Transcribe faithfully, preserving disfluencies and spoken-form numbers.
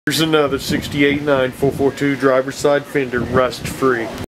Here's another sixty-eight nine four forty-two driver's side Fender, rust free.